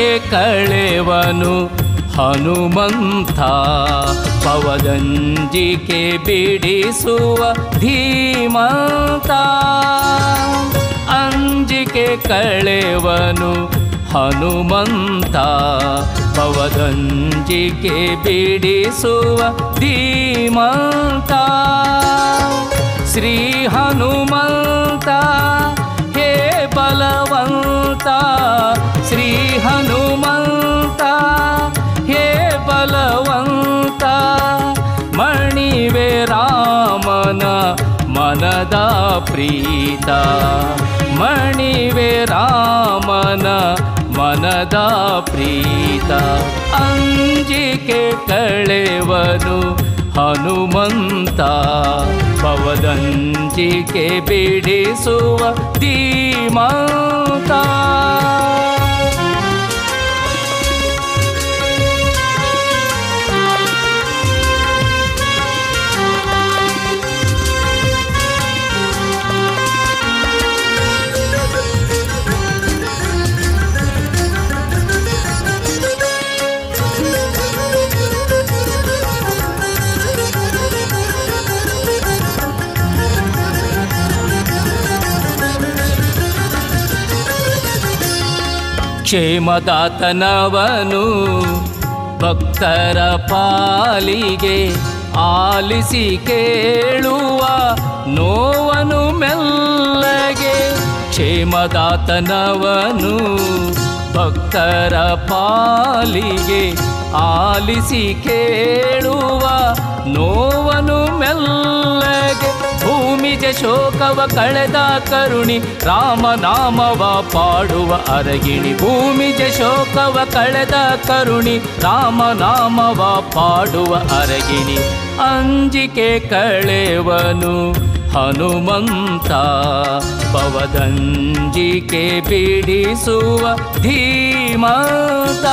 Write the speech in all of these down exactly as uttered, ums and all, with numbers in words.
ಅಂಜಿಕೆ ಕಳೆವನು ಹನುಮಂತ, ಪವದಂಜಿಕೆ ಬಿಡಿಸುವ ಧೀಮಂತ. ಅಂಜಿಕೆ ಕಳೆವನು ಹನುಮಂತ, ಪವದಂಜಿಕೆ ಬಿಡಿಸುವ ಧೀಮಂತ. ಶ್ರೀ ಹನುಮಂತ ಹೇ ಬಲವಂತ, ಶ್ರೀ ಹನುಮಂತ ಹೇ ಬಲವಂತ. ಮಣಿವೆ ರಾಮನ ಮನದ ಪ್ರೀತ, ಮಣಿವೆ ರಾಮನ ಮನದ ಪ್ರೀತ. ಅಂಜಿಕೆ ಕಳೆವನು ಹನುಮಂತ, ಪವದಂಜಿಕೆ ಬಿಡಿಸುವ ಧೀಮಂತ. ಕ್ಷೇಮದಾತನವನು ಭಕ್ತರ ಪಾಲಿಗೆ ಆಲಿಸಿ ಕೇಳುವ ನೋವನು ಮೆಲ್ಲಗೆ. ಕ್ಷೇಮದಾತನವನು ಭಕ್ತರ ಪಾಲಿಗೆ ಆಲಿಸಿ ಕೇಳುವ ನೋವನು ಮೆಲ್ಲಗೆ. ಭೂಮಿಜ ಶೋಕವ ಕಳೆದ ಕರುಣಿ ರಾಮನಾಮವ ಪಾಡುವ ಅರಗಿಣಿ. ಭೂಮಿಜ ಶೋಕವ ಕಳೆದ ಕರುಣಿ ರಾಮನಾಮವ ಪಾಡುವ ಅರಗಿಣಿ. ಅಂಜಿಕೆ ಕಳೆವನು ಹನುಮಂತ, ಪವದಂಜಿಕೆ ಬಿಡಿಸುವ ಧೀಮಂತ.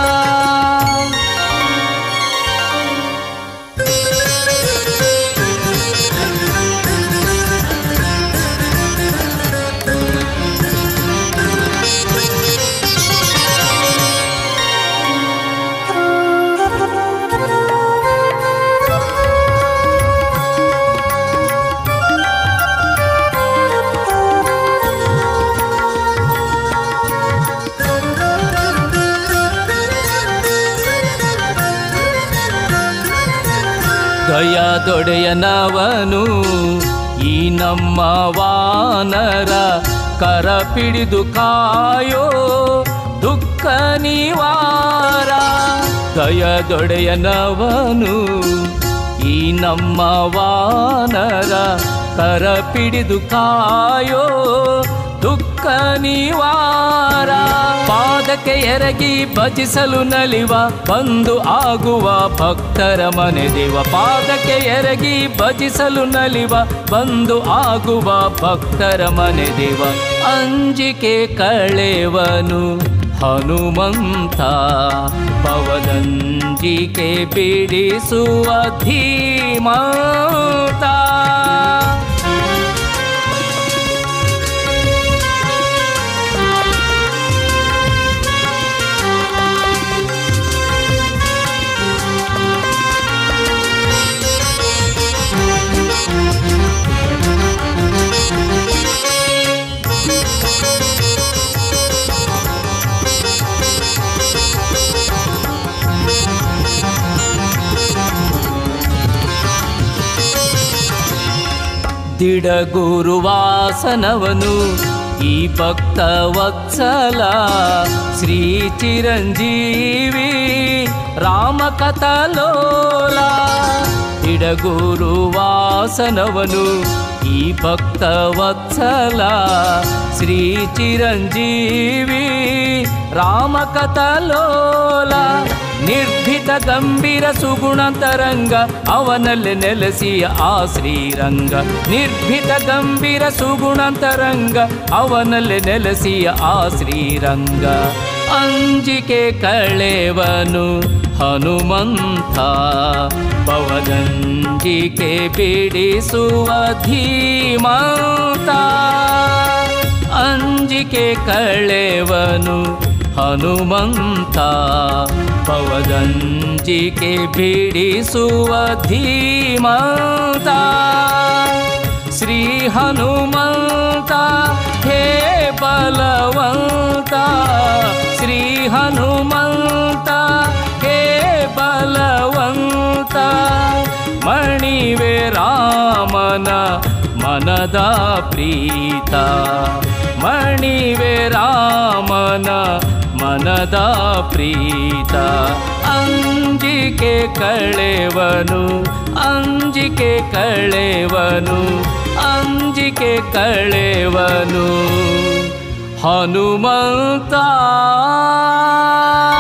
ದಯದೊಡೆಯನವನು ಈ ನಮ್ಮ ವಾನರ ಕರ ಪಿಡಿದು ಕಾಯೋ ದುಃಖ ನಿವಾರ. ದಯದೊಡೆಯನವನು ಈ ನಮ್ಮ ವಾನರ ಕರ ಪಿಡಿದು ಕಾಯೋ ದುಃಖ ನಿವಾರ. ಪಾದಕ್ಕೆ ಎರಗಿ ಭಜಿಸಲು ನಲಿವ ಬಂದು ಆಗುವ ಭಕ್ತರ ಮನೆದೇವ. ಪಾದಕ್ಕೆ ಎರಗಿ ಭಜಿಸಲು ನಲಿವ ಬಂದು ಆಗುವ ಭಕ್ತರ ಮನೆದೇವ. ಅಂಜಿಕೆ ಕಳೆವನು ಹನುಮಂತ, ಪವದಂಜಿಕೆ ಬಿಡಿಸುವ ಧೀಮಂತ. ದಿಡಗುರುವಾಸನವನು ಈ ಭಕ್ತ ವತ್ಸಲ, ಶ್ರೀ ಚಿರಂಜೀವಿ ರಾಮ ಕಥಲೋಲ. ದಿಡಗುರುವಾಸನವನು ಈ ಭಕ್ತ ವತ್ಸಲ, ಶ್ರೀ ಚಿರಂಜೀವಿ ರಾಮ ಕಥಲೋಲ. ನಿರ್ಭೀತ ಗಂಭೀರ ಸುಗುಣಂತರಂಗ ಅವನಲ್ಲಿ ನೆಲೆಸಿಯ ಆ ಶ್ರೀರಂಗ. ನಿರ್ಭೀತ ಗಂಭೀರ ಸುಗುಣಂತರಂಗ ಅವನಲ್ಲಿ ನೆಲೆಸಿಯ ಆ ಶ್ರೀರಂಗ. ಅಂಜಿಕೆ ಕಳೆವನು ಹನುಮಂತ, ಪವದಂಜಿಕೆ ಬಿಡಿಸುವ ಧೀಮಂತ. ಅಂಜಿಕೆ ಕಳೆವನು ಹನುಮಂತ ಪವದಂಜಿಕೆ ಬಿಡಿಸುವ ಧೀಮಂತ ಶ್ರೀ ಹನುಮಂತ ಹೇ ಬಲವಂತ ಶ್ರೀ ಹನುಮಂತ ಹೇ ಬಲವಂತ ಮಣಿವೆ ರಾಮನ ಮನದ ಪ್ರೀತ ಮಣಿವೆ ರಾಮನ ಮನದ ಪ್ರೀತ ಅಂಜಿಕೆ ಕಳೆವನು ಅಂಜಿಕೆ ಕಳೆವನು ಅಂಜಿಕೆ ಕಳೆವನು ಹನುಮಂತ